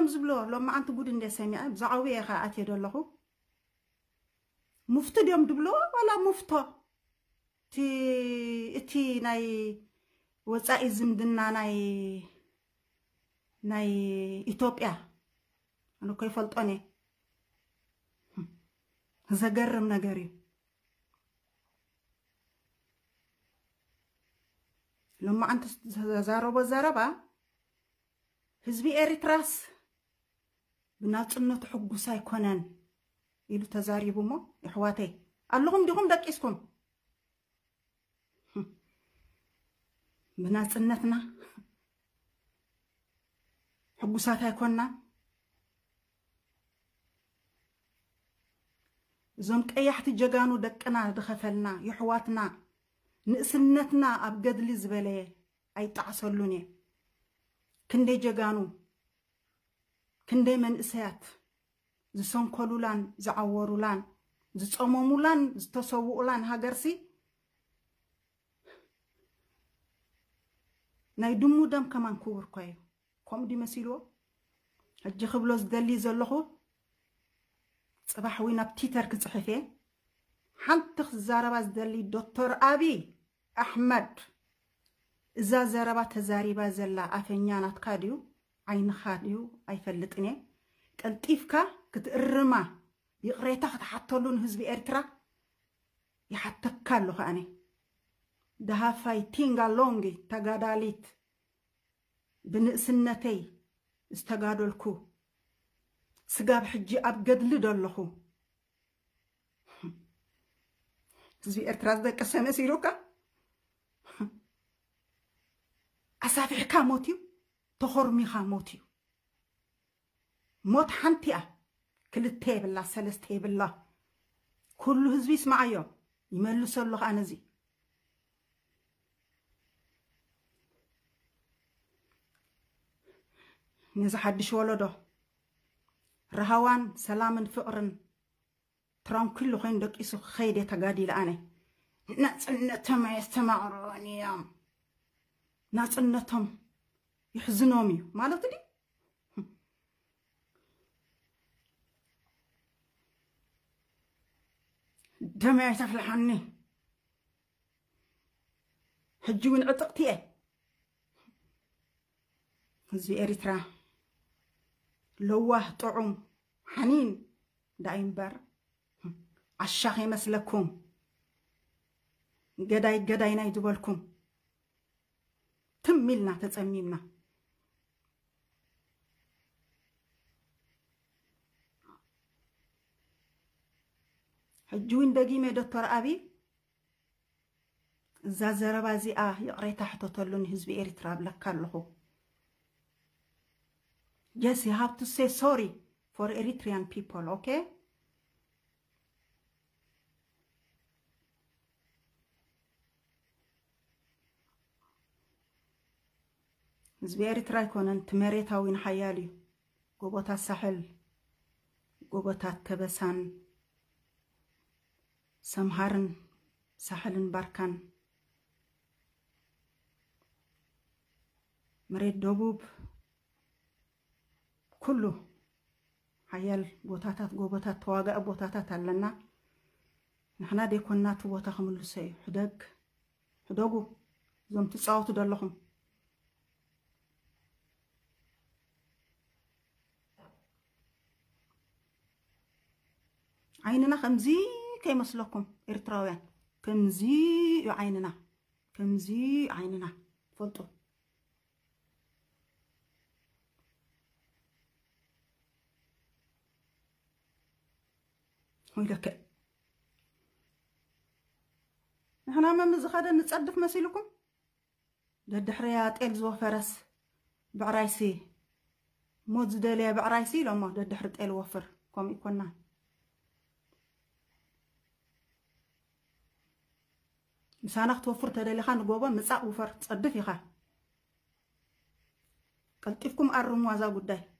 كم زبلو لما أنت قد إندي سميع بزعوية خاعت يدلخو مفتو ديوم دبلو ولا مفتو تي ناي وصائي زمدنا ناي إثيوبيا أنا كيف فلطوني زغرم نغري لما أنت زاربا هزبي إريتراس بناصنت حقوس يكونن يلو تزاريبو مو إخواتي اللهم ديهم دقيسكم بناصنتنا حقوسات يكوننا زوم قيحت جغانو دقنا دخفلنا يحواتنا نسنتنا اب قدل زبله اي تعسلوني كندي جغانو كندي من اسيات زسون كولولان زعورولان زصومومولان زتسوولان هاغرسي ناي دمو دم كمان كور كوي كوم دي مسيلو اجي خبلوز دلي زلخو صباح وين بتيتر كصحفه حنت زاربا زدلي دكتور ابي احمد اذا زربا تزاريبا زلا افنيانات كاديو عين خاديو ايفلطني قلطيفكا كترما يقريتا فتحطلون حزب ارترا يحتكالو خاني دها فايتينغا لونغي تغاداليت بنسنتي استغادلكو سقاب حجي اب قدل دلخو زي ارتراز دا قسمه سيروكا اسافي حكا موتيو تخرمي خا موتيو موت حنتيا كلتي بالله سلستي بالله كل حزب يسمعيو يملسوا له انا زي نزا حدش ولدو رهوان سلام فقرن ترام كله خين دك إسو خيدة تجادي لأنا نتم يستمعوني يام نتم يحزنومي ما لا تدي دم يتفلحني حجون عتقتي زي إريترا لوه طعم حنين دايم بر عشاق يمسلكم قداي نايدبلكم تميلنا تتصميمنا حجوين دقيمة دكتور أبي زازربا زي يقريتا حتى طلون حزب إريترا بلكالهو. Yes, you have to say sorry for Eritrean people, okay? حزب إريترا يكونن تمريتاوين حيالي قوبوتا الساحل قوبوتا كبسان سمهارن ساحلن باركان مريت دوبوب كله حيال بوتاتات قوبوتات تواقع بوتاتات لنا نحنا دي كنا تبوتا خملو سي حدوغو زم تصاوتو دلهم عيننا خمزي كي مسلكم إرتراويان كمزي عيننا كمزي عيننا فلطو ويلك نحنا ما مزخاده نتصدف مسيلكم ددحريات إلزو فرس بعرايسي موز داليا بعرايسي لما ددحرت إل وفر كم يكوننا مسانخ توفر تدالي خان قوبا مساق وفر تصدف يخا قلتفكم أرموا زا قداي